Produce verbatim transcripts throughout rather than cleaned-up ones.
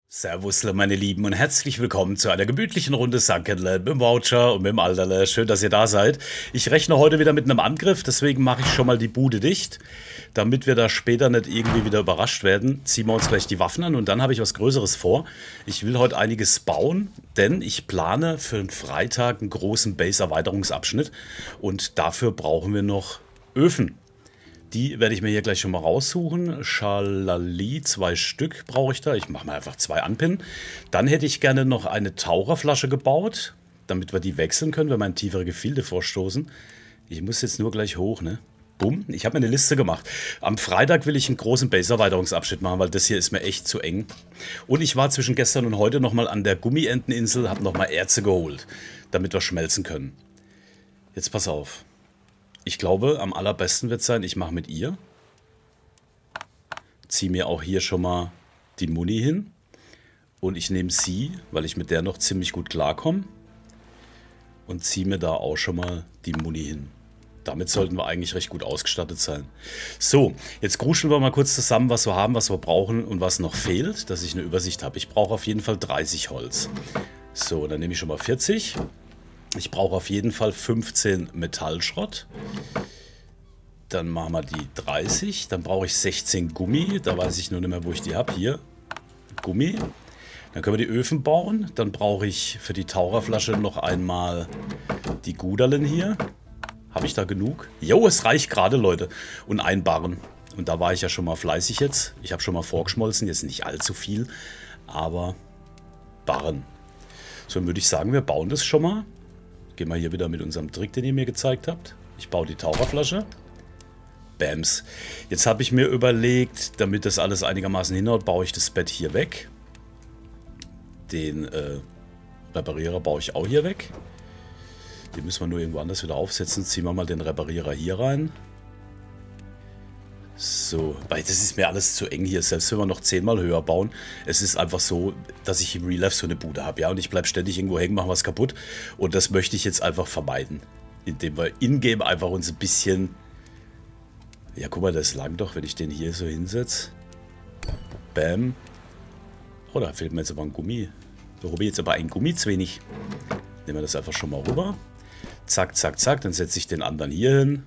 Servus, meine Lieben, und herzlich willkommen zu einer gemütlichen Runde Sunkenland mit dem Voucher und mit dem Alterle. Schön, dass ihr da seid. Ich rechne heute wieder mit einem Angriff, deswegen mache ich schon mal die Bude dicht, damit wir da später nicht irgendwie wieder überrascht werden. Ziehen wir uns gleich die Waffen an und dann habe ich was Größeres vor. Ich will heute einiges bauen, denn ich plane für den Freitag einen großen Base-Erweiterungsabschnitt und dafür brauchen wir noch Öfen. Die werde ich mir hier gleich schon mal raussuchen. Schalali, zwei Stück brauche ich da. Ich mache mal einfach zwei anpinnen. Dann hätte ich gerne noch eine Taucherflasche gebaut, damit wir die wechseln können, wenn wir in tiefere Gefilde vorstoßen. Ich muss jetzt nur gleich hoch, ne? Bumm, ich habe mir eine Liste gemacht. Am Freitag will ich einen großen Base-Erweiterungsabschnitt machen, weil das hier ist mir echt zu eng. Und ich war zwischen gestern und heute nochmal an der Gummienteninsel, habe nochmal Erze geholt, damit wir schmelzen können. Jetzt pass auf. Ich glaube, am allerbesten wird es sein, ich mache mit ihr. Ziehe mir auch hier schon mal die Muni hin. Und ich nehme sie, weil ich mit der noch ziemlich gut klarkomme. Und ziehe mir da auch schon mal die Muni hin. Damit sollten wir eigentlich recht gut ausgestattet sein. So, jetzt gruscheln wir mal kurz zusammen, was wir haben, was wir brauchen und was noch fehlt, dass ich eine Übersicht habe. Ich brauche auf jeden Fall dreißig Holz. So, dann nehme ich schon mal vierzig. Ich brauche auf jeden Fall fünfzehn Metallschrott. Dann machen wir die dreißig. Dann brauche ich sechzehn Gummi. Da weiß ich nur nicht mehr, wo ich die habe. Hier, Gummi. Dann können wir die Öfen bauen. Dann brauche ich für die Taucherflasche noch einmal die Guderlen hier. Habe ich da genug? Jo, es reicht gerade, Leute. Und ein Barren. Und da war ich ja schon mal fleißig jetzt. Ich habe schon mal vorgeschmolzen. Jetzt nicht allzu viel, aber Barren. So, dann würde ich sagen, wir bauen das schon mal. Gehen wir hier wieder mit unserem Trick, den ihr mir gezeigt habt. Ich baue die Taucherflasche. Bams. Jetzt habe ich mir überlegt, damit das alles einigermaßen hinhaut, baue ich das Bett hier weg. Den äh, Reparierer baue ich auch hier weg. Den müssen wir nur irgendwo anders wieder aufsetzen. Ziehen wir mal den Reparierer hier rein. So, weil das ist mir alles zu eng hier, selbst wenn wir noch zehnmal höher bauen. Es ist einfach so, dass ich im Real Life so eine Bude habe, ja, und ich bleibe ständig irgendwo hängen, mache was kaputt. Und das möchte ich jetzt einfach vermeiden, indem wir in-game einfach uns ein bisschen... Ja, guck mal, das lang doch, wenn ich den hier so hinsetze. Bam. Oh, da fehlt mir jetzt aber ein Gummi. Da habe ich jetzt aber ein Gummi zu wenig. Nehmen wir das einfach schon mal rüber. Zack, zack, zack, dann setze ich den anderen hier hin.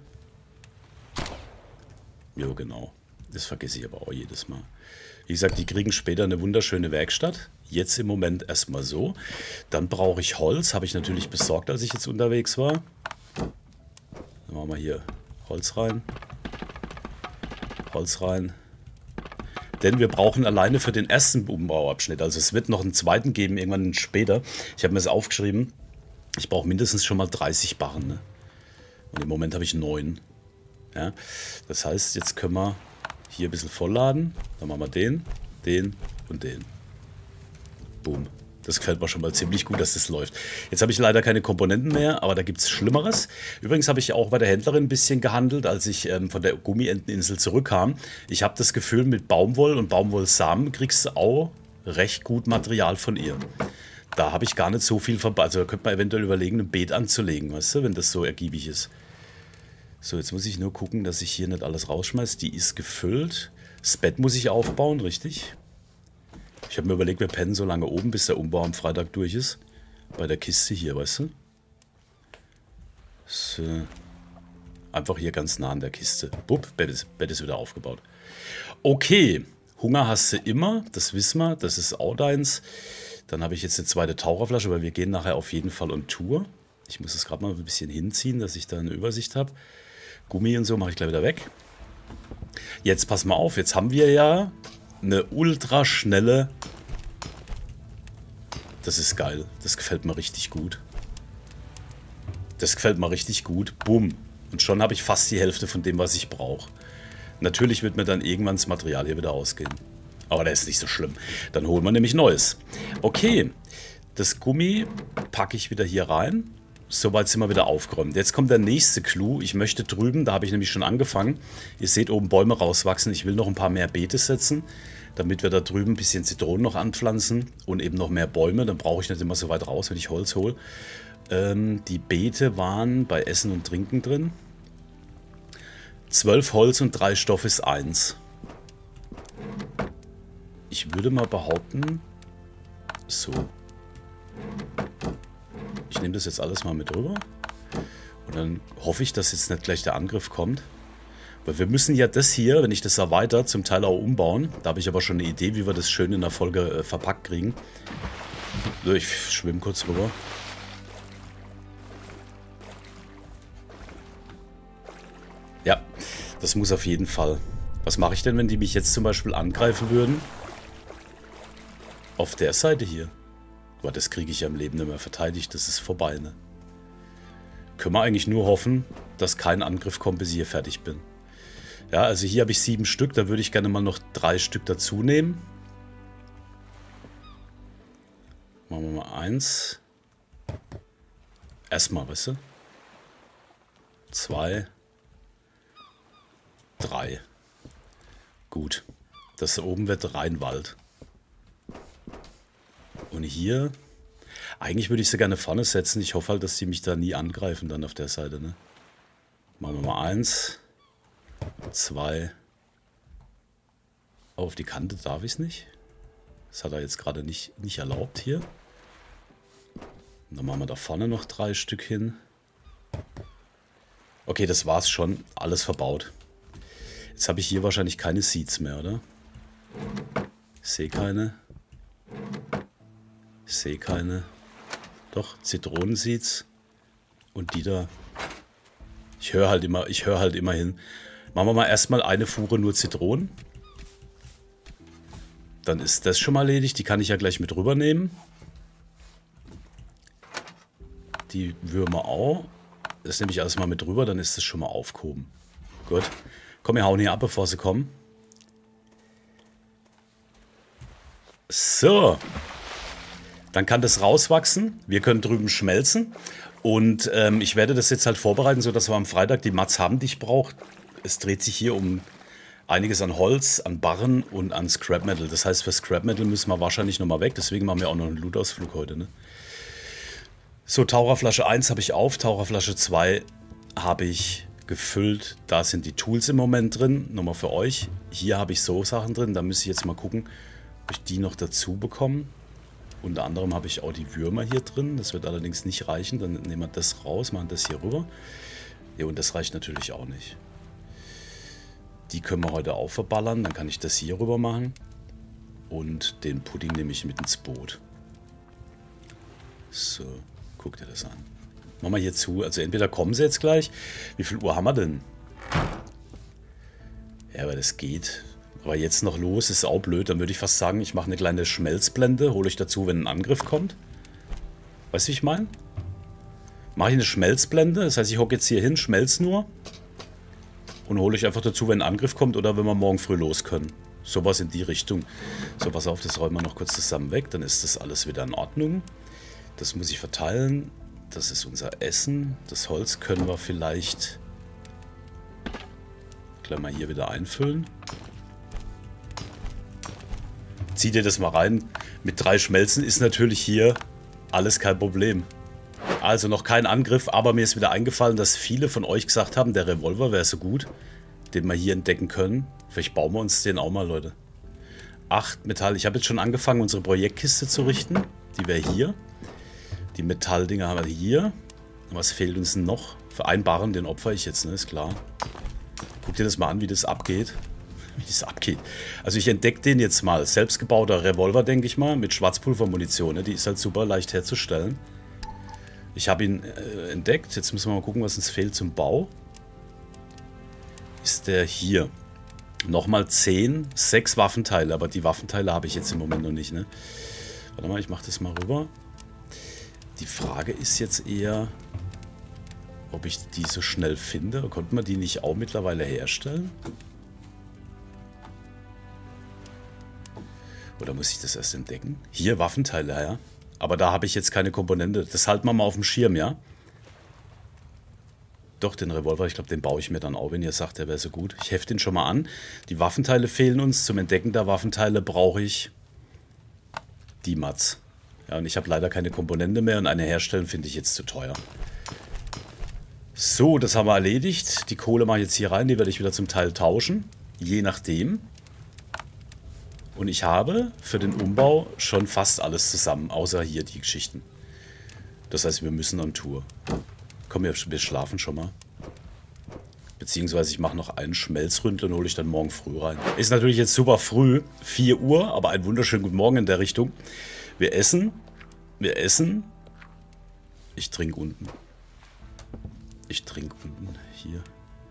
Jo, genau. Das vergesse ich aber auch jedes Mal. Wie gesagt, die kriegen später eine wunderschöne Werkstatt. Jetzt im Moment erstmal so. Dann brauche ich Holz. Habe ich natürlich besorgt, als ich jetzt unterwegs war. Dann machen wir hier Holz rein. Holz rein. Denn wir brauchen alleine für den ersten Umbauabschnitt. Also es wird noch einen zweiten geben, irgendwann später. Ich habe mir das aufgeschrieben. Ich brauche mindestens schon mal dreißig Barren. Ne? Und im Moment habe ich neun. Ja, das heißt, jetzt können wir hier ein bisschen vollladen. Dann machen wir den, den und den. Boom. Das gefällt mir schon mal ziemlich gut, dass das läuft. Jetzt habe ich leider keine Komponenten mehr, aber da gibt es Schlimmeres. Übrigens habe ich auch bei der Händlerin ein bisschen gehandelt, als ich ähm, von der Gummienteninsel zurückkam. Ich habe das Gefühl, mit Baumwoll und Baumwollsamen kriegst du auch recht gut Material von ihr. Da habe ich gar nicht so viel verbaut. Also da könnte man eventuell überlegen, ein Beet anzulegen, weißt du, wenn das so ergiebig ist. So, jetzt muss ich nur gucken, dass ich hier nicht alles rausschmeiße. Die ist gefüllt. Das Bett muss ich aufbauen, richtig? Ich habe mir überlegt, wir pennen so lange oben, bis der Umbau am Freitag durch ist. Bei der Kiste hier, weißt du? So. Einfach hier ganz nah an der Kiste. Bupp, Bett ist, Bett ist wieder aufgebaut. Okay, Hunger hast du immer, das wissen wir, das ist auch deins. Dann habe ich jetzt eine zweite Taucherflasche, weil wir gehen nachher auf jeden Fall on Tour. Ich muss es gerade mal ein bisschen hinziehen, dass ich da eine Übersicht habe. Gummi und so mache ich gleich wieder weg. Jetzt pass mal auf, jetzt haben wir ja eine ultra schnelle... Das ist geil, das gefällt mir richtig gut. Das gefällt mir richtig gut. Bumm. Und schon habe ich fast die Hälfte von dem, was ich brauche. Natürlich wird mir dann irgendwann das Material hier wieder ausgehen. Aber das ist nicht so schlimm. Dann holen wir nämlich Neues. Okay, das Gummi packe ich wieder hier rein. Soweit sind wir wieder aufgeräumt. Jetzt kommt der nächste Clou. Ich möchte drüben, da habe ich nämlich schon angefangen. Ihr seht oben Bäume rauswachsen. Ich will noch ein paar mehr Beete setzen, damit wir da drüben ein bisschen Zitronen noch anpflanzen und eben noch mehr Bäume. Dann brauche ich nicht immer so weit raus, wenn ich Holz hole. Ähm, die Beete waren bei Essen und Trinken drin. zwölf Holz und drei Stoff ist eins. Ich würde mal behaupten, So. Ich nehme das jetzt alles mal mit rüber. Und dann hoffe ich, dass jetzt nicht gleich der Angriff kommt. Weil wir müssen ja das hier, wenn ich das erweitere, zum Teil auch umbauen. Da habe ich aber schon eine Idee, wie wir das schön in der Folge äh, verpackt kriegen. So, ich schwimme kurz rüber. Ja, das muss auf jeden Fall. Was mache ich denn, wenn die mich jetzt zum Beispiel angreifen würden? Auf der Seite hier. Aber das kriege ich ja im Leben nicht mehr verteidigt. Das ist vorbei, ne? Können wir eigentlich nur hoffen, dass kein Angriff kommt, bis ich hier fertig bin. Ja, also hier habe ich sieben Stück. Da würde ich gerne mal noch drei Stück dazu nehmen. Machen wir mal eins. Erstmal, weißt du? Zwei. Drei. Gut. Das da oben wird rein Wald. Und hier... Eigentlich würde ich sie gerne vorne setzen. Ich hoffe halt, dass die mich da nie angreifen dann auf der Seite, ne? Machen wir mal eins. Zwei. Auf die Kante darf ich es nicht. Das hat er jetzt gerade nicht, nicht erlaubt hier. Und dann machen wir da vorne noch drei Stück hin. Okay, das war's schon. Alles verbaut. Jetzt habe ich hier wahrscheinlich keine Seeds mehr, oder? Ich sehe keine. Ich sehe keine. Doch, Zitronenseeds. Und die da. Ich höre halt immer, ich höre halt immer hin. Machen wir mal erstmal eine Fuhre nur Zitronen. Dann ist das schon mal erledigt. Die kann ich ja gleich mit rübernehmen. Die Würmer auch. Das nehme ich alles mal mit rüber, dann ist das schon mal aufgehoben. Gut. Komm, wir hauen hier ab, bevor sie kommen. So. Dann kann das rauswachsen. Wir können drüben schmelzen. Und ähm, ich werde das jetzt halt vorbereiten, sodass wir am Freitag die Mats haben, die ich brauche. Es dreht sich hier um einiges an Holz, an Barren und an Scrap Metal. Das heißt, für Scrap Metal müssen wir wahrscheinlich nochmal weg. Deswegen machen wir auch noch einen Loot-Ausflug heute, ne? So, Taucherflasche eins habe ich auf. Taucherflasche zwei habe ich gefüllt. Da sind die Tools im Moment drin. Nochmal für euch. Hier habe ich so Sachen drin. Da müsste ich jetzt mal gucken, ob ich die noch dazu bekomme. Unter anderem habe ich auch die Würmer hier drin. Das wird allerdings nicht reichen. Dann nehmen wir das raus, machen das hier rüber. Ja, und das reicht natürlich auch nicht. Die können wir heute auch verballern. Dann kann ich das hier rüber machen. Und den Pudding nehme ich mit ins Boot. So, guck dir das an. Machen wir hier zu. Also entweder kommen sie jetzt gleich. Wie viel Uhr haben wir denn? Ja, aber das geht. Aber jetzt noch los, ist auch blöd. Dann würde ich fast sagen, ich mache eine kleine Schmelzblende. Hole ich dazu, wenn ein Angriff kommt. Weißt du, wie ich meine? Mache ich eine Schmelzblende. Das heißt, ich hocke jetzt hier hin, schmelze nur. Und hole ich einfach dazu, wenn ein Angriff kommt oder wenn wir morgen früh los können. Sowas in die Richtung. So, pass auf, das räumen wir noch kurz zusammen weg. Dann ist das alles wieder in Ordnung. Das muss ich verteilen. Das ist unser Essen. Das Holz können wir vielleicht gleich mal hier wieder einfüllen. Zieh dir das mal rein. Mit drei Schmelzen ist natürlich hier alles kein Problem. Also noch kein Angriff, aber mir ist wieder eingefallen, dass viele von euch gesagt haben, der Revolver wäre so gut, den wir hier entdecken können. Vielleicht bauen wir uns den auch mal, Leute. Acht Metall. Ich habe jetzt schon angefangen, unsere Projektkiste zu richten. Die wäre hier. Die Metalldinger haben wir hier. Was fehlt uns noch? Für einen Barren, den opfer ich jetzt, ne? Ist klar. Guck dir das mal an, wie das abgeht. Wie das abgeht. Also ich entdecke den jetzt mal. Selbstgebauter Revolver, denke ich mal, mit Schwarzpulvermunition. Ne? Die ist halt super leicht herzustellen. Ich habe ihn äh, entdeckt. Jetzt müssen wir mal gucken, was uns fehlt zum Bau. Ist der hier. Nochmal zehn, sechs Waffenteile. Aber die Waffenteile habe ich jetzt im Moment noch nicht. Ne? Warte mal, ich mache das mal rüber. Die Frage ist jetzt eher, ob ich die so schnell finde. Konnte man die nicht auch mittlerweile herstellen? Oder muss ich das erst entdecken? Hier, Waffenteile, ja. Aber da habe ich jetzt keine Komponente. Das halten wir mal auf dem Schirm, ja? Doch, den Revolver, ich glaube, den baue ich mir dann auch, wenn ihr sagt, der wäre so gut. Ich hefte ihn schon mal an. Die Waffenteile fehlen uns. Zum Entdecken der Waffenteile brauche ich die Mats. Ja, und ich habe leider keine Komponente mehr und eine herstellen finde ich jetzt zu teuer. So, das haben wir erledigt. Die Kohle mache ich jetzt hier rein. Die werde ich wieder zum Teil tauschen. Je nachdem. Und ich habe für den Umbau schon fast alles zusammen, außer hier die Geschichten. Das heißt, wir müssen on Tour. Komm, wir, wir schlafen schon mal. Beziehungsweise ich mache noch einen Schmelzründel und hole ich dann morgen früh rein. Ist natürlich jetzt super früh, vier Uhr, aber einen wunderschönen guten Morgen in der Richtung. Wir essen, wir essen. Ich trinke unten. Ich trinke unten, hier.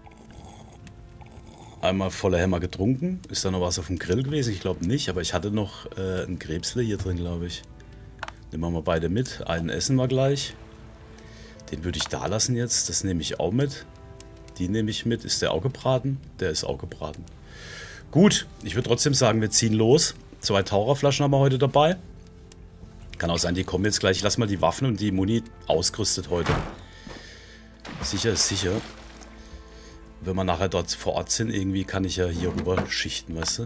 Einmal voller Hämmer getrunken. Ist da noch was auf dem Grill gewesen? Ich glaube nicht, aber ich hatte noch äh, ein Krebsle hier drin, glaube ich. Nehmen wir mal beide mit. Einen essen wir gleich. Den würde ich da lassen jetzt. Das nehme ich auch mit. Die nehme ich mit. Ist der auch gebraten? Der ist auch gebraten. Gut, ich würde trotzdem sagen, wir ziehen los. Zwei Taucherflaschen haben wir heute dabei. Kann auch sein, die kommen jetzt gleich. Ich lasse mal die Waffen und die Muni ausgerüstet heute. Sicher ist sicher. Wenn wir nachher dort vor Ort sind, irgendwie kann ich ja hier rüber schichten, weißt du?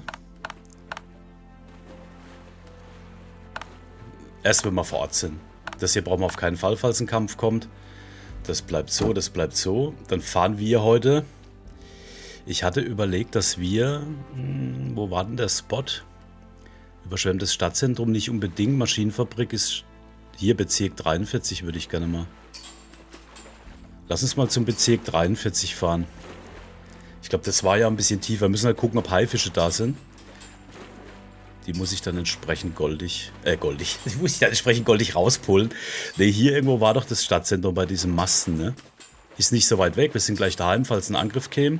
Erst wenn wir vor Ort sind. Das hier brauchen wir auf keinen Fall, falls ein Kampf kommt. Das bleibt so, das bleibt so. Dann fahren wir heute. Ich hatte überlegt, dass wir... Hm, wo war denn der Spot? Überschwemmtes Stadtzentrum nicht unbedingt. Maschinenfabrik ist hier Bezirk dreiundvierzig, würde ich gerne mal. Lass uns mal zum Bezirk dreiundvierzig fahren. Ich glaube, das war ja ein bisschen tiefer. Wir müssen halt gucken, ob Haifische da sind. Die muss ich dann entsprechend goldig, äh, goldig, die muss ich dann entsprechend goldig rauspullen. Ne, hier irgendwo war doch das Stadtzentrum bei diesem Masten, ne? Ist nicht so weit weg, wir sind gleich daheim, falls ein Angriff käme.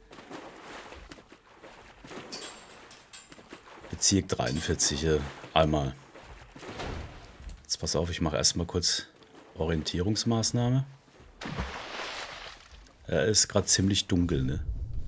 Bezirk dreiundvierzig, äh, einmal. Jetzt pass auf, ich mache erstmal kurz Orientierungsmaßnahme. Er ist gerade ziemlich dunkel, ne?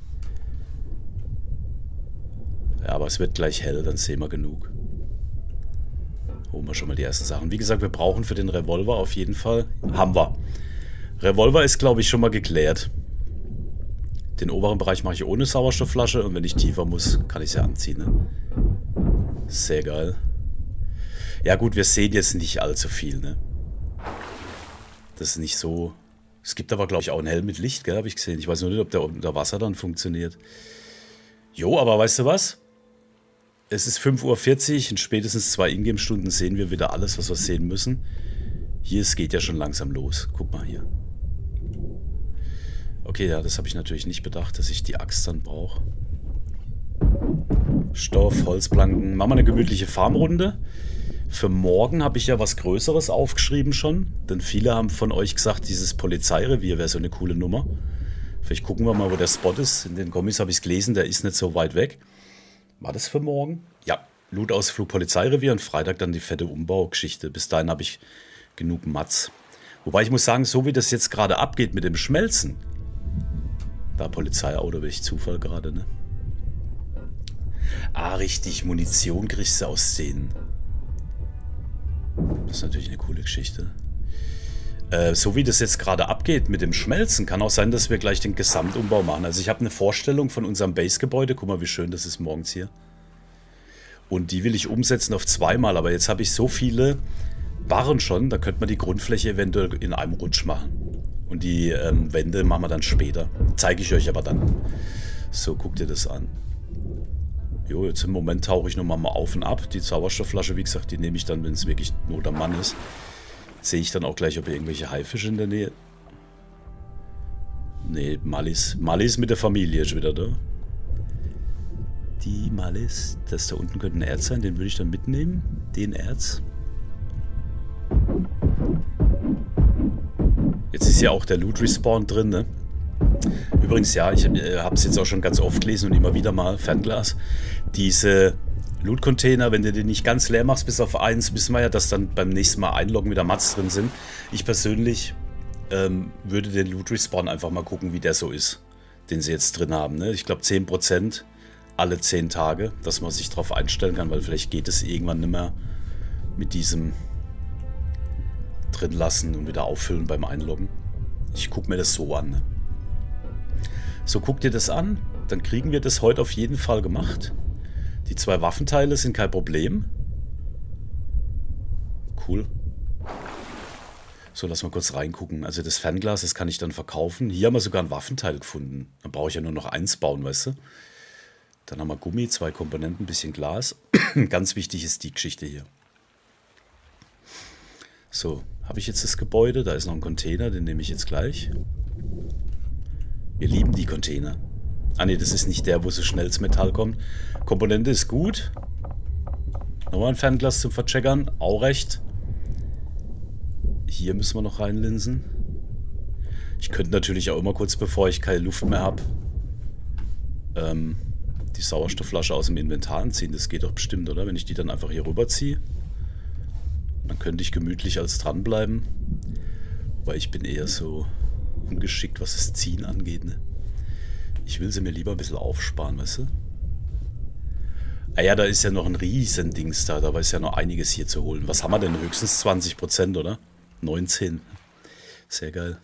Ja, aber es wird gleich hell, dann sehen wir genug. Holen wir schon mal die ersten Sachen. Wie gesagt, wir brauchen für den Revolver auf jeden Fall. Haben wir. Revolver ist, glaube ich, schon mal geklärt. Den oberen Bereich mache ich ohne Sauerstoffflasche und wenn ich tiefer muss, kann ich sie anziehen. Ne? Sehr geil. Ja gut, wir sehen jetzt nicht allzu viel, ne? Das ist nicht so... Es gibt aber, glaube ich, auch einen Helm mit Licht, gell, habe ich gesehen. Ich weiß nur nicht, ob der unter Wasser dann funktioniert. Jo, aber weißt du was? Es ist fünf Uhr vierzig, in spätestens zwei Ingame-Stunden sehen wir wieder alles, was wir sehen müssen. Hier, es geht ja schon langsam los. Guck mal hier. Okay, ja, das habe ich natürlich nicht bedacht, dass ich die Axt dann brauche. Stoff, Holzplanken. Machen wir eine gemütliche Farmrunde. Für morgen habe ich ja was Größeres aufgeschrieben schon. Denn viele haben von euch gesagt, dieses Polizeirevier wäre so eine coole Nummer. Vielleicht gucken wir mal, wo der Spot ist. In den Comics habe ich es gelesen, der ist nicht so weit weg. War das für morgen? Ja, Lootausflug Polizeirevier und Freitag dann die fette Umbaugeschichte. Bis dahin habe ich genug Mats. Wobei ich muss sagen, so wie das jetzt gerade abgeht mit dem Schmelzen. Da Polizeiauto, welch Zufall gerade, ne? Ah, richtig, Munition kriegst du aus denen. Das ist natürlich eine coole Geschichte. Äh, so wie das jetzt gerade abgeht mit dem Schmelzen, kann auch sein, dass wir gleich den Gesamtumbau machen. Also ich habe eine Vorstellung von unserem Base-Gebäude. Guck mal, wie schön das ist morgens hier. Und die will ich umsetzen auf zweimal. Aber jetzt habe ich so viele Barren schon, da könnte man die Grundfläche eventuell in einem Rutsch machen. Und die ähm, Wände machen wir dann später. Zeige ich euch aber dann. So, guckt ihr das an. Jo, jetzt im Moment tauche ich nochmal mal auf und ab. Die Sauerstoffflasche, wie gesagt, die nehme ich dann, wenn es wirklich Not am Mann ist. Sehe ich dann auch gleich, ob hier irgendwelche Haifische in der Nähe... Nee, Mallis. Mallis mit der Familie ist wieder da. Die Mallis. Das da unten könnte ein Erz sein, den würde ich dann mitnehmen. Den Erz. Jetzt ist ja auch der Loot Respawn drin, ne? Übrigens, ja, ich habe es jetzt auch schon ganz oft gelesen und immer wieder mal, Fernglas. Diese Loot-Container, wenn du den nicht ganz leer machst bis auf eins, wissen wir ja, dass dann beim nächsten Mal einloggen wieder Mats drin sind. Ich persönlich ähm, würde den Loot Respawn einfach mal gucken, wie der so ist, den sie jetzt drin haben. Ne? Ich glaube zehn Prozent alle zehn Tage, dass man sich darauf einstellen kann, weil vielleicht geht es irgendwann nicht mehr mit diesem drin lassen und wieder auffüllen beim Einloggen. Ich gucke mir das so an. Ne? So, guckt ihr das an, dann kriegen wir das heute auf jeden Fall gemacht. Die zwei Waffenteile sind kein Problem. Cool. So, lass mal kurz reingucken. Also das Fernglas, das kann ich dann verkaufen. Hier haben wir sogar ein Waffenteil gefunden. Dann brauche ich ja nur noch eins bauen, weißt du? Dann haben wir Gummi, zwei Komponenten, ein bisschen Glas. Ganz wichtig ist die Geschichte hier. So, habe ich jetzt das Gebäude? Da ist noch ein Container, den nehme ich jetzt gleich. Wir lieben die Container. Ah ne, das ist nicht der, wo so schnell das Metall kommt. Komponente ist gut. Nochmal ein Fernglas zum Vercheckern. Auch recht. Hier müssen wir noch reinlinsen. Ich könnte natürlich auch immer kurz, bevor ich keine Luft mehr habe, ähm, die Sauerstoffflasche aus dem Inventar ziehen. Das geht doch bestimmt, oder? Wenn ich die dann einfach hier rüberziehe. Dann könnte ich gemütlich als dranbleiben. Weil ich bin eher so ungeschickt, was das Ziehen angeht. Ne? Ich will sie mir lieber ein bisschen aufsparen, weißt du? Ah ja, da ist ja noch ein riesen Dings da. Da ist ja noch einiges hier zu holen. Was haben wir denn? Höchstens zwanzig Prozent, oder? neunzehn. Sehr geil.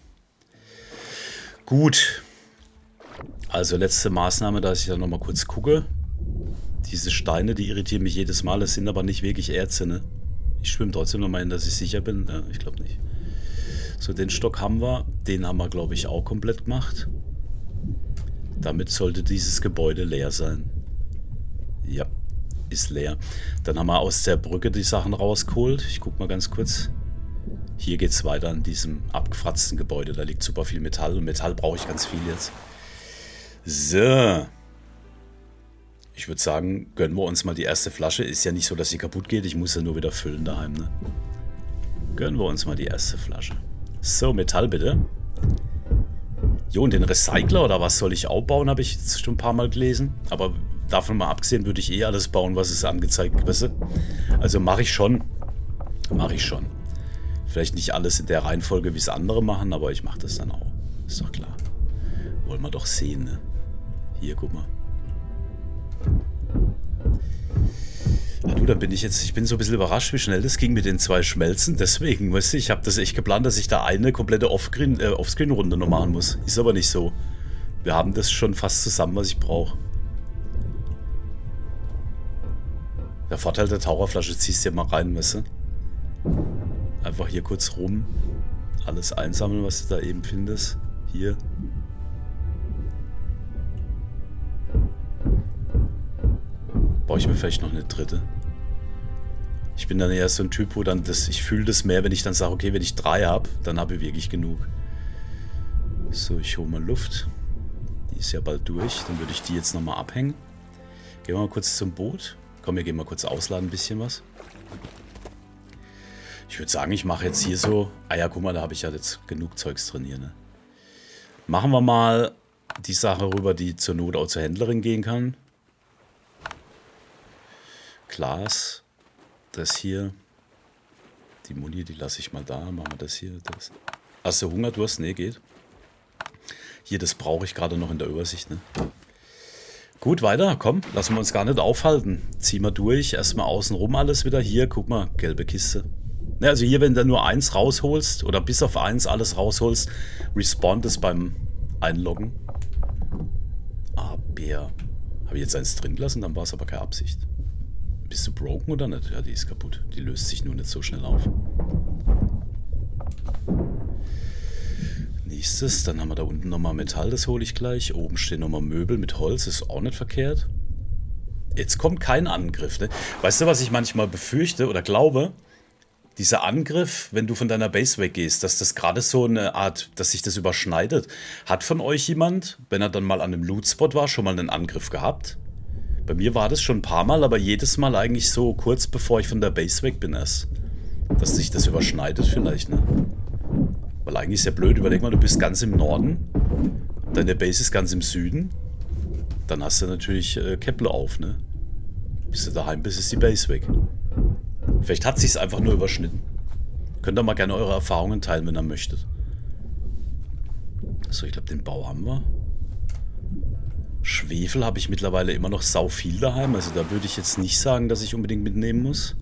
Gut. Also letzte Maßnahme, dass ich da nochmal kurz gucke. Diese Steine, die irritieren mich jedes Mal. Das sind aber nicht wirklich Erze, ne? Ich schwimme trotzdem nochmal hin, dass ich sicher bin. Ja, ich glaube nicht. So, den Stock haben wir. Den haben wir, glaube ich, auch komplett gemacht. Damit sollte dieses Gebäude leer sein. Ja, ist leer. Dann haben wir aus der Brücke die Sachen rausgeholt. Ich gucke mal ganz kurz. Hier geht es weiter an diesem abgefratzten Gebäude. Da liegt super viel Metall. Und Metall brauche ich ganz viel jetzt. So. Ich würde sagen, gönnen wir uns mal die erste Flasche. Ist ja nicht so, dass sie kaputt geht. Ich muss sie nur wieder füllen daheim, ne? Gönnen wir uns mal die erste Flasche. So, Metall bitte. Jo, und den Recycler oder was soll ich auch bauen, habe ich jetzt schon ein paar Mal gelesen. Aber davon mal abgesehen, würde ich eh alles bauen, was es angezeigt wird. Also mache ich schon. Mache ich schon. Vielleicht nicht alles in der Reihenfolge, wie es andere machen, aber ich mache das dann auch. Ist doch klar. Wollen wir doch sehen, ne? Hier, guck mal. Ja, du, da bin ich jetzt, ich bin so ein bisschen überrascht, wie schnell das ging mit den zwei Schmelzen. Deswegen, weißt du, ich habe das echt geplant, dass ich da eine komplette Offscreen, äh, Offscreen-Runde noch machen muss. Ist aber nicht so. Wir haben das schon fast zusammen, was ich brauche. Der Vorteil der Taucherflasche, ziehst du ja mal rein, weißt du? Einfach hier kurz rum. Alles einsammeln, was du da eben findest. Hier. Brauche ich mir vielleicht noch eine dritte. Ich bin dann eher so ein Typ, wo dann das, ich fühle das mehr, wenn ich dann sage, okay, wenn ich drei habe, dann habe ich wirklich genug. So, ich hole mal Luft. Die ist ja bald durch. Dann würde ich die jetzt nochmal abhängen. Gehen wir mal kurz zum Boot. Komm, wir gehen mal kurz ausladen, ein bisschen was. Ich würde sagen, ich mache jetzt hier so... Ah ja, guck mal, da habe ich ja jetzt genug Zeugs drin hier, ne? Machen wir mal die Sache rüber, die zur Not auch zur Händlerin gehen kann. Glas. Das hier. Die Muni, die lasse ich mal da. Machen wir das hier. Das. Hast du Hunger, Durst? Nee, geht. Hier, das brauche ich gerade noch in der Übersicht, ne? Gut, weiter. Komm, lassen wir uns gar nicht aufhalten. Ziehen wir durch. Erstmal außen rum alles wieder. Hier, guck mal, gelbe Kiste. Ne, also hier, wenn du nur eins rausholst oder bis auf eins alles rausholst, respawnt es beim Einloggen. Ah, Bär. Habe ich jetzt eins drin gelassen, dann war es aber keine Absicht. Bist du broken oder nicht? Ja, die ist kaputt. Die löst sich nur nicht so schnell auf. Nächstes, dann haben wir da unten nochmal Metall, das hole ich gleich. Oben stehen nochmal Möbel mit Holz, ist auch nicht verkehrt. Jetzt kommt kein Angriff, ne? Weißt du, was ich manchmal befürchte oder glaube? Dieser Angriff, wenn du von deiner Base weggehst, dass das gerade so eine Art, dass sich das überschneidet. Hat von euch jemand, wenn er dann mal an einem Loot-Spot war, schon mal einen Angriff gehabt? Bei mir war das schon ein paar Mal, aber jedes Mal eigentlich so kurz bevor ich von der Base weg bin erst. Dass sich das überschneidet vielleicht, ne? Weil eigentlich ist ja blöd, überleg mal, du bist ganz im Norden, deine Base ist ganz im Süden, dann hast du natürlich äh, Kepler auf, ne? Bis du daheim bist, ist die Base weg. Vielleicht hat sich's einfach nur überschnitten. Könnt ihr mal gerne eure Erfahrungen teilen, wenn ihr möchtet. So, ich glaube, den Bau haben wir. Schwefel habe ich mittlerweile immer noch sau viel daheim, also da würde ich jetzt nicht sagen, dass ich unbedingt mitnehmen muss.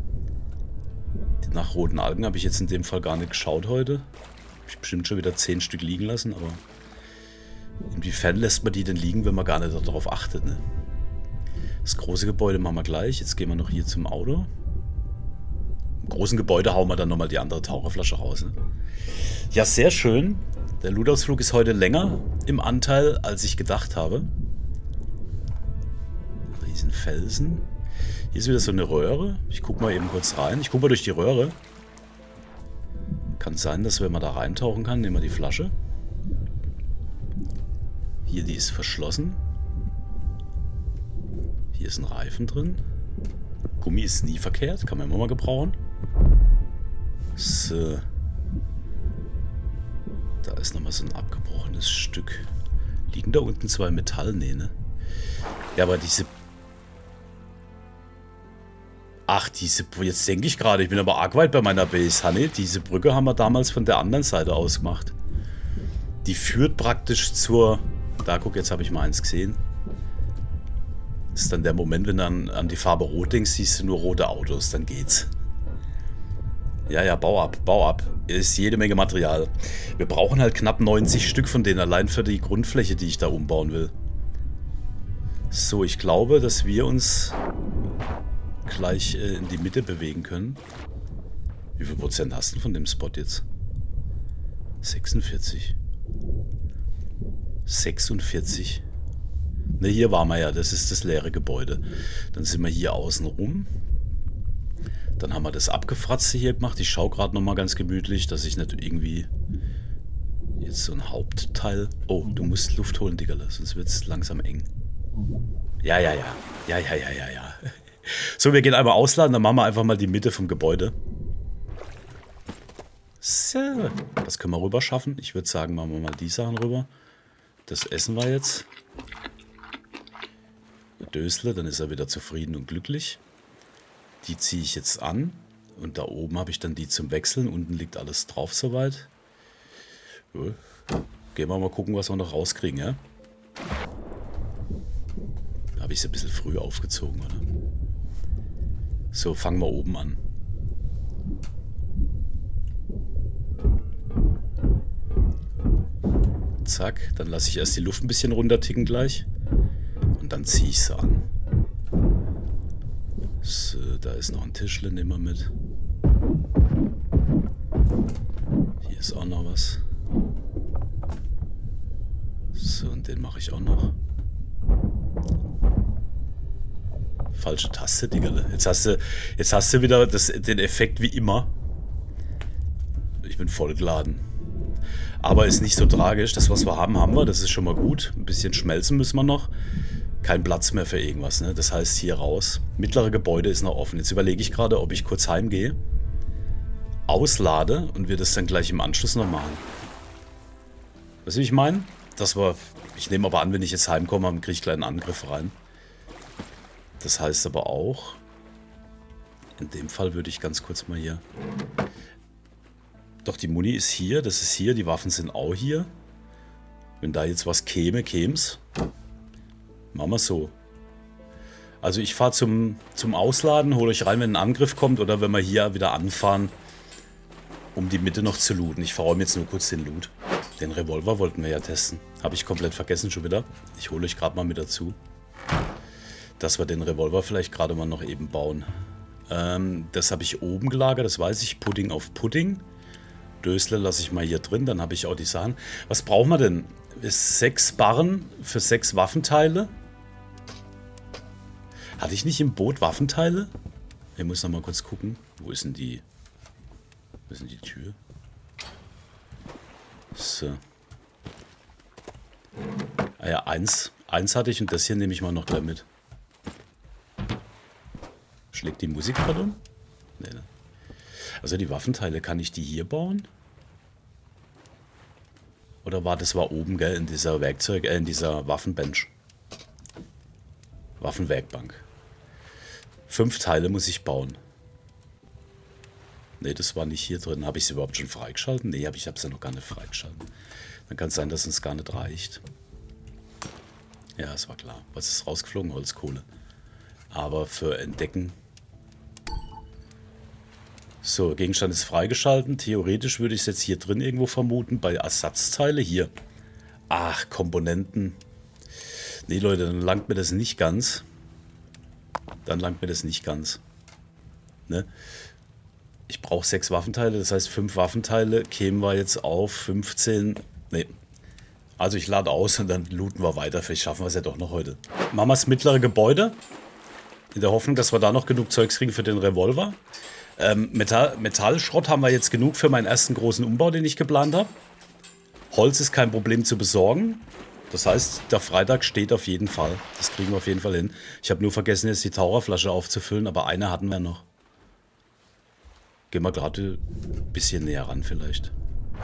Nach roten Algen habe ich jetzt in dem Fall gar nicht geschaut heute. Habe ich bestimmt schon wieder zehn Stück liegen lassen, aber inwiefern lässt man die denn liegen, wenn man gar nicht darauf achtet, ne? Das große Gebäude machen wir gleich. Jetzt gehen wir noch hier zum Auto. Im großen Gebäude hauen wir dann nochmal die andere Taucherflasche raus, ne? Ja, sehr schön. Der Lootausflug ist heute länger im Anteil, als ich gedacht habe. den Felsen. Hier ist wieder so eine Röhre. Ich gucke mal eben kurz rein. Ich gucke mal durch die Röhre. Kann sein, dass wenn man da reintauchen kann, nehmen wir die Flasche. Hier, die ist verschlossen. Hier ist ein Reifen drin. Gummi ist nie verkehrt. Kann man immer mal gebrauchen. So. Da ist nochmal so ein abgebrochenes Stück. Liegen da unten zwei Metallnähne? Ja, aber diese... Ach, diese... Jetzt denke ich gerade, ich bin aber arg weit bei meiner Base, Hanni. Diese Brücke haben wir damals von der anderen Seite aus gemacht. Die führt praktisch zur... Da, guck, jetzt habe ich mal eins gesehen. Das ist dann der Moment, wenn du an, an die Farbe Rot denkst, siehst du nur rote Autos, dann geht's. Ja, ja, bau ab, bau ab. Ist jede Menge Material. Wir brauchen halt knapp neunzig Stück von denen, allein für die Grundfläche, die ich da umbauen will. So, ich glaube, dass wir uns gleich äh, in die Mitte bewegen können. Wie viel Prozent hast du von dem Spot jetzt? sechsundvierzig. sechsundvierzig. Ne, hier waren wir ja. Das ist das leere Gebäude. Dann sind wir hier außen rum. Dann haben wir das Abgefratzte hier gemacht. Ich schaue gerade nochmal ganz gemütlich, dass ich nicht irgendwie jetzt so ein Hauptteil... Oh, du musst Luft holen, Diggerle, sonst wird es langsam eng. Ja, ja, ja. Ja, ja, ja, ja, ja. So, wir gehen einmal ausladen, dann machen wir einfach mal die Mitte vom Gebäude. So, das können wir rüber schaffen. Ich würde sagen, machen wir mal die Sachen rüber. Das essen wir jetzt. Dösle, dann ist er wieder zufrieden und glücklich. Die ziehe ich jetzt an. Und da oben habe ich dann die zum Wechseln. Unten liegt alles drauf soweit. Ja. Gehen wir mal gucken, was wir noch rauskriegen, ja? Da habe ich sie ein bisschen früh aufgezogen, oder? So, fangen wir oben an. Zack, dann lasse ich erst die Luft ein bisschen runterticken gleich. Und dann ziehe ich sie an. So, da ist noch ein Tischle, nehmen wir mit. Hier ist auch noch was. So, und den mache ich auch noch. Falsche Taste, Diggerle. Jetzt hast du, jetzt hast du wieder das, den Effekt wie immer. Ich bin vollgeladen. Aber ist nicht so tragisch. Das, was wir haben, haben wir. Das ist schon mal gut. Ein bisschen schmelzen müssen wir noch. Kein Platz mehr für irgendwas, ne? Das heißt, hier raus. Mittlere Gebäude ist noch offen. Jetzt überlege ich gerade, ob ich kurz heimgehe, auslade und wir das dann gleich im Anschluss noch machen. Weißt du, wie ich meine? Das war. Ich nehme aber an, wenn ich jetzt heimkomme, dann kriege ich gleich einen Angriff rein. Das heißt aber auch, in dem Fall würde ich ganz kurz mal hier... Doch, die Muni ist hier, das ist hier, die Waffen sind auch hier. Wenn da jetzt was käme, käm's. Machen wir es so. Also ich fahre zum, zum Ausladen, hole euch rein, wenn ein Angriff kommt oder wenn wir hier wieder anfahren, um die Mitte noch zu looten. Ich verräume jetzt nur kurz den Loot. Den Revolver wollten wir ja testen. Habe ich komplett vergessen schon wieder. Ich hole euch gerade mal mit dazu. Dass wir den Revolver vielleicht gerade mal noch eben bauen. Ähm, das habe ich oben gelagert, das weiß ich. Pudding auf Pudding. Dösle lasse ich mal hier drin, dann habe ich auch die Sachen. Was brauchen wir denn? Ist sechs Barren für sechs Waffenteile? Hatte ich nicht im Boot Waffenteile? Ich muss noch mal kurz gucken. Wo ist denn die? Wo ist denn die Tür? So. Ah ja, eins. Eins hatte ich und das hier nehme ich mal noch gleich mit. Schlägt die Musik gerade um? Nee, ne. Also die Waffenteile, kann ich die hier bauen? Oder war das war oben, gell, in dieser Werkzeug, äh, in dieser Waffenbench? Waffenwerkbank. Fünf Teile muss ich bauen. Ne, das war nicht hier drin. Habe ich sie überhaupt schon freigeschalten? Ne, hab ich habe sie ja noch gar nicht freigeschalten. Dann kann es sein, dass es gar nicht reicht. Ja, das war klar. Was ist rausgeflogen? Holzkohle. Aber für Entdecken... So, Gegenstand ist freigeschalten. Theoretisch würde ich es jetzt hier drin irgendwo vermuten. Bei Ersatzteile hier. Ach, Komponenten. Nee, Leute, dann langt mir das nicht ganz. Dann langt mir das nicht ganz. Ne? Ich brauche sechs Waffenteile. Das heißt, fünf Waffenteile kämen wir jetzt auf fünfzehn. Nee. Also ich lade aus und dann looten wir weiter. Vielleicht schaffen wir es ja doch noch heute. Machen wir das mittlere Gebäude. In der Hoffnung, dass wir da noch genug Zeugs kriegen für den Revolver. Ähm, Metall, Metallschrott haben wir jetzt genug für meinen ersten großen Umbau, den ich geplant habe. Holz ist kein Problem zu besorgen. Das heißt, der Freitag steht auf jeden Fall. Das kriegen wir auf jeden Fall hin. Ich habe nur vergessen, jetzt die Taucherflasche aufzufüllen, aber eine hatten wir noch. Gehen wir gerade ein bisschen näher ran vielleicht.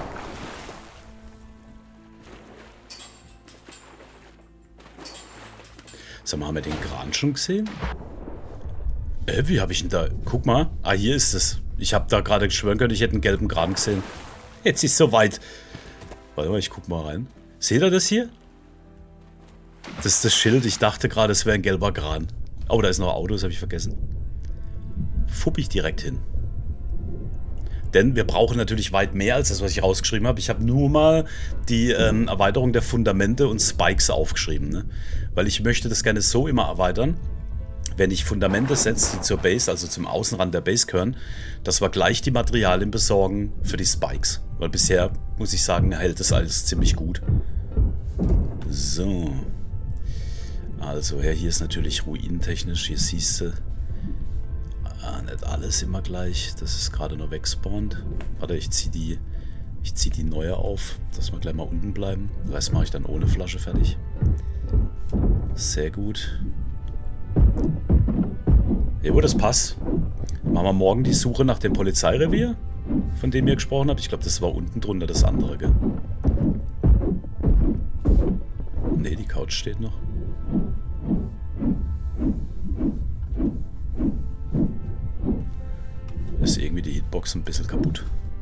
Sag mal, haben wir den Kran schon gesehen? Äh, wie habe ich ihn da? Guck mal. Ah, hier ist es. Ich habe da gerade geschwören können, ich hätte einen gelben Kran gesehen. Jetzt ist es soweit. Warte mal, ich guck mal rein. Seht ihr das hier? Das ist das Schild. Ich dachte gerade, es wäre ein gelber Kran. Oh, da ist noch ein Auto, das habe ich vergessen. Fupp ich direkt hin. Denn wir brauchen natürlich weit mehr als das, was ich rausgeschrieben habe. Ich habe nur mal die ähm, Erweiterung der Fundamente und Spikes aufgeschrieben. Ne? Weil ich möchte das gerne so immer erweitern, wenn ich Fundamente setze, die zur Base, also zum Außenrand der Base gehören, dass wir gleich die Materialien besorgen für die Spikes. Weil bisher, muss ich sagen, hält das alles ziemlich gut. So. Also, ja, hier ist natürlich ruinentechnisch. Hier siehst du... Ah, nicht alles immer gleich. Das ist gerade nur wegspawnt. Warte, ich ziehe die, ich zieh die neue auf, dass wir gleich mal unten bleiben. Den Rest mache ich dann ohne Flasche fertig. Sehr gut. Jo, das passt. Machen wir morgen die Suche nach dem Polizeirevier, von dem ihr gesprochen habt. Ich glaube, das war unten drunter das andere, gell? Ne, die Couch steht noch. Ist irgendwie die Hitbox ein bisschen kaputt.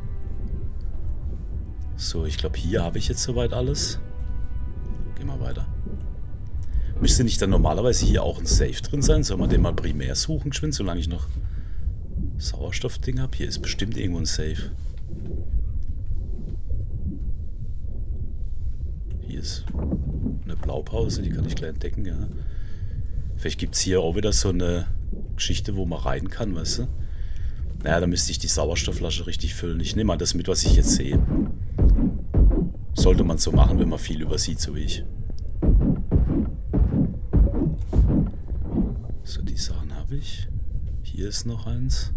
So, ich glaube, hier habe ich jetzt soweit alles. Gehen wir weiter. Müsste nicht dann normalerweise hier auch ein Safe drin sein? Soll man den mal primär suchen, geschwind, solange ich noch Sauerstoffding habe? Hier ist bestimmt irgendwo ein Safe. Hier ist eine Blaupause, die kann ich gleich entdecken, ja. Vielleicht gibt es hier auch wieder so eine Geschichte, wo man rein kann, weißt du? Naja, da müsste ich die Sauerstoffflasche richtig füllen. Ich nehme mal das mit, was ich jetzt sehe. Sollte man so machen, wenn man viel übersieht, so wie ich. So, die Sachen habe ich. Hier ist noch eins.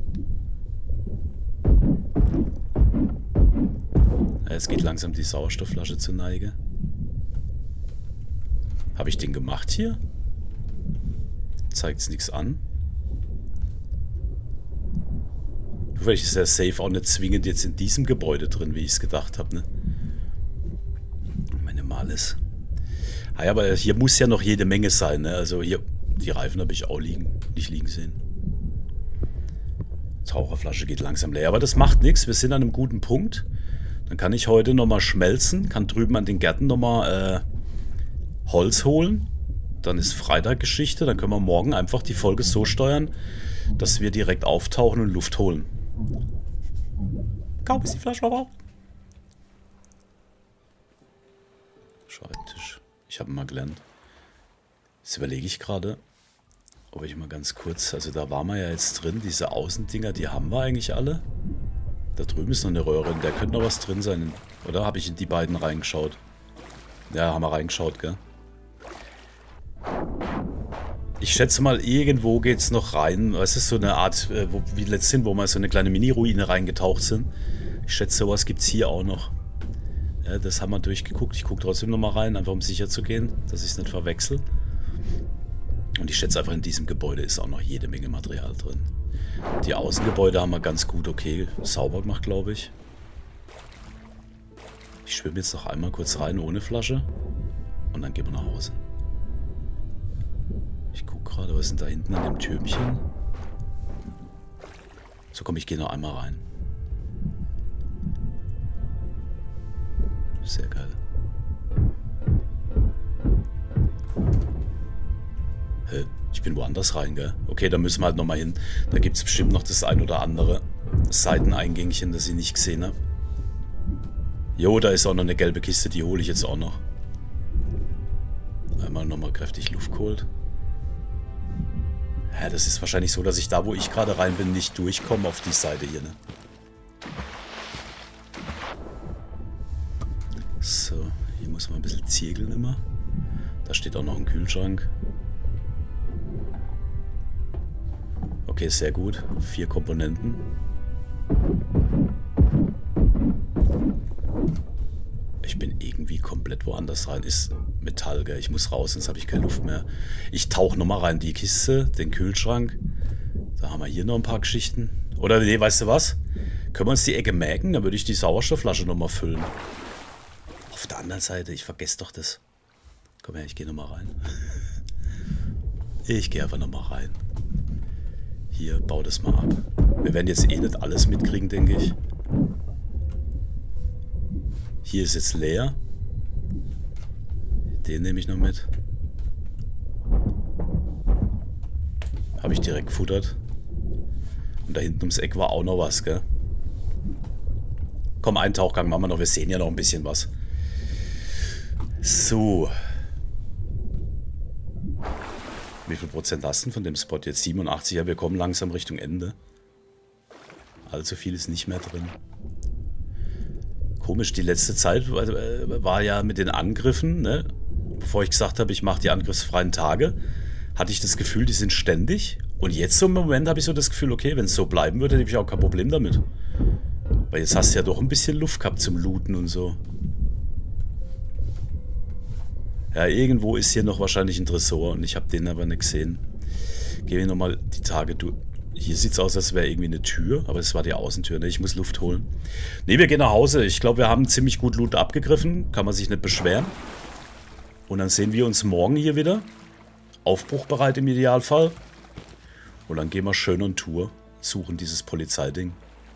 Ja, es geht langsam die Sauerstoffflasche zur Neige. Habe ich den gemacht hier? Zeigt es nichts an. Vielleicht ist der Safe auch nicht zwingend jetzt in diesem Gebäude drin, wie ich es gedacht habe, ne? Meine Males. Ah ja, aber hier muss ja noch jede Menge sein, ne? Also hier, die Reifen habe ich auch liegen, nicht liegen sehen. Taucherflasche geht langsam leer, aber das macht nichts. Wir sind an einem guten Punkt. Dann kann ich heute nochmal schmelzen, kann drüben an den Gärten nochmal äh, Holz holen. Dann ist Freitag Geschichte, dann können wir morgen einfach die Folge so steuern, dass wir direkt auftauchen und Luft holen. Kaum ist die Flasche noch auf. Schreibtisch. Ich habe mal gelernt. Jetzt überlege ich gerade, ob ich mal ganz kurz... Also da waren wir ja jetzt drin. Diese Außendinger, die haben wir eigentlich alle. Da drüben ist noch eine Röhre. Da könnte noch was drin sein. Oder habe ich in die beiden reingeschaut? Ja, haben wir reingeschaut, gell? Ich schätze mal, irgendwo geht es noch rein. Es ist so eine Art, äh, wo, wie letzthin, wo wir so eine kleine Mini-Ruine reingetaucht sind. Ich schätze, sowas gibt es hier auch noch. Ja, das haben wir durchgeguckt. Ich gucke trotzdem nochmal rein, einfach um sicher zu gehen, dass ich es nicht verwechsel. Und ich schätze einfach, in diesem Gebäude ist auch noch jede Menge Material drin. Die Außengebäude haben wir ganz gut okay sauber gemacht, glaube ich. Ich schwimme jetzt noch einmal kurz rein ohne Flasche. Und dann gehen wir nach Hause. Ich gucke gerade, was ist denn da hinten an dem Türmchen? So, komm, ich gehe noch einmal rein. Sehr geil. Hä? Ich bin woanders rein, gell? Okay, da müssen wir halt nochmal hin. Da gibt es bestimmt noch das ein oder andere Seiteneingängchen, das ich nicht gesehen habe. Jo, da ist auch noch eine gelbe Kiste, die hole ich jetzt auch noch. Einmal nochmal kräftig Luft geholt. Ja, das ist wahrscheinlich so, dass ich da, wo ich gerade rein bin, nicht durchkomme auf die Seite hier, ne? So, hier muss man ein bisschen ziegeln immer. Da steht auch noch ein Kühlschrank. Okay, sehr gut. Vier Komponenten. Ich bin irgendwie komplett woanders rein. Ist Metall, gell? Ich muss raus, sonst habe ich keine Luft mehr. Ich tauche nochmal rein. Die Kiste, den Kühlschrank. Da haben wir hier noch ein paar Geschichten. Oder, nee, weißt du was? Können wir uns die Ecke merken? Dann würde ich die Sauerstoffflasche nochmal füllen. Auf der anderen Seite, ich vergesse doch das. Komm her, ich gehe nochmal rein. Ich gehe einfach nochmal rein. Hier, bau das mal ab. Wir werden jetzt eh nicht alles mitkriegen, denke ich. Hier ist jetzt leer. Den nehme ich noch mit. Habe ich direkt gefuttert. Und da hinten ums Eck war auch noch was, gell? Komm, einen Tauchgang machen wir noch. Wir sehen ja noch ein bisschen was. So. Wie viel Prozent hast du denn von dem Spot jetzt? siebenundachtzig. Ja, wir kommen langsam Richtung Ende. Allzu viel ist nicht mehr drin. Komisch, die letzte Zeit war ja mit den Angriffen, ne? Bevor ich gesagt habe, ich mache die angriffsfreien Tage, hatte ich das Gefühl, die sind ständig. Und jetzt so im Moment habe ich so das Gefühl, okay, wenn es so bleiben würde, hätte ich auch kein Problem damit. Weil jetzt hast du ja doch ein bisschen Luft gehabt zum Looten und so. Ja, irgendwo ist hier noch wahrscheinlich ein Tresor und ich habe den aber nicht gesehen. Gehen wir nochmal die Tage durch. Hier sieht es aus, als wäre irgendwie eine Tür, aber es war die Außentür, ne? Ich muss Luft holen. Ne, wir gehen nach Hause. Ich glaube, wir haben ziemlich gut Loot abgegriffen. Kann man sich nicht beschweren. Und dann sehen wir uns morgen hier wieder. Aufbruchbereit im Idealfall. Und dann gehen wir schön on Tour. Suchen dieses Polizeiding.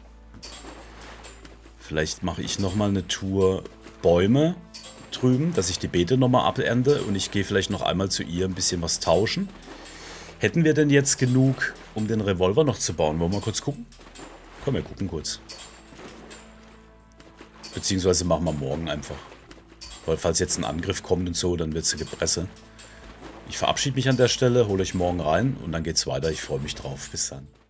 Vielleicht mache ich nochmal eine Tour Bäume drüben, dass ich die Beete nochmal abernte. Und ich gehe vielleicht noch einmal zu ihr ein bisschen was tauschen. Hätten wir denn jetzt genug, um den Revolver noch zu bauen? Wollen wir mal kurz gucken? Komm, wir gucken kurz. Beziehungsweise machen wir morgen einfach. Weil falls jetzt ein Angriff kommt und so, dann wird es Gepresse. Ich verabschiede mich an der Stelle, hole euch morgen rein und dann geht's weiter. Ich freue mich drauf. Bis dann.